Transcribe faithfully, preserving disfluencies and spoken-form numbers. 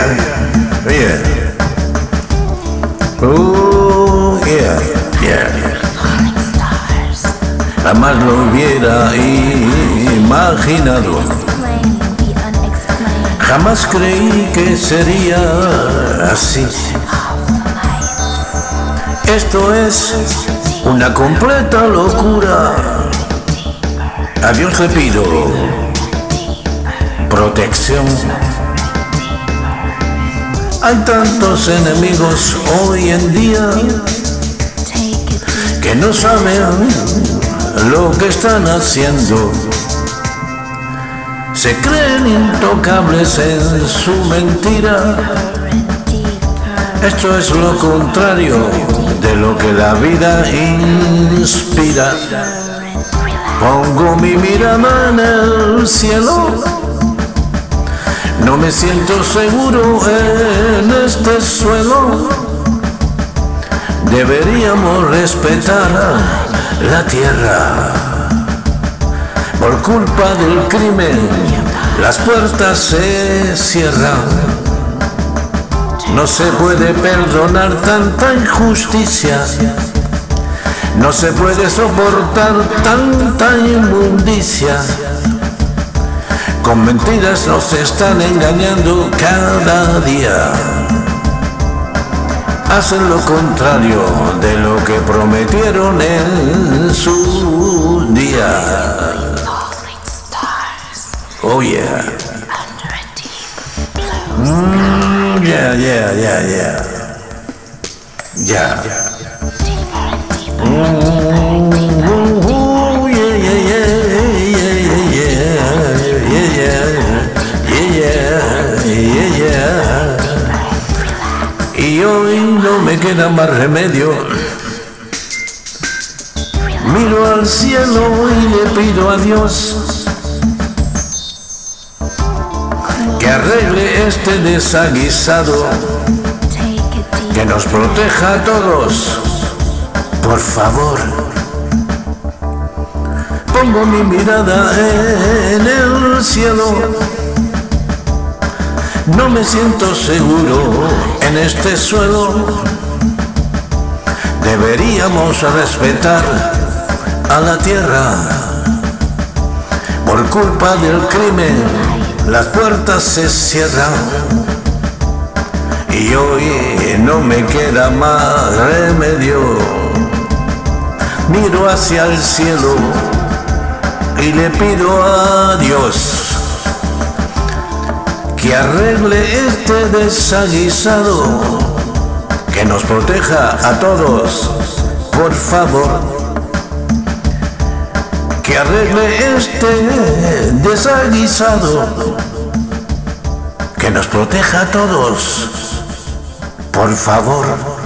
yeah, yeah. Oh, yeah, yeah. Jamás lo hubiera imaginado. Jamás creí que sería así. Esto es una completa locura. A Dios le pido protección. Hay tantos enemigos hoy en día que no saben lo que están haciendo. Se creen intocables en su mentira. Esto es lo contrario de lo que la vida inspira. Pongo mi mirada en el cielo. No me siento seguro en este suelo. Deberíamos respetar la tierra. Por culpa del crimen, las puertas se cierran. No se puede perdonar tanta injusticia. No se puede soportar tanta inmundicia. Con mentiras nos están engañando cada día. Hacen lo contrario de lo que prometieron en su día. Oh yeah. Mm, yeah, yeah, yeah, yeah. Yeah. Mm, oh, yeah, yeah, yeah, yeah, yeah, yeah, yeah, yeah, yeah. Y hoy no me queda más remedio. Miro al cielo y le pido a Dios que arregle este desaguisado, que nos proteja a todos, por favor. Pongo mi mirada en el cielo. No me siento seguro en este suelo. Deberíamos respetar a la tierra. Por culpa del crimen, las puertas se cierran. Y hoy no me queda más remedio. Miro hacia el cielo y le pido a Dios que arregle este desaguisado, que nos proteja a todos, por favor. Que arregle este desaguisado, que nos proteja a todos, por favor.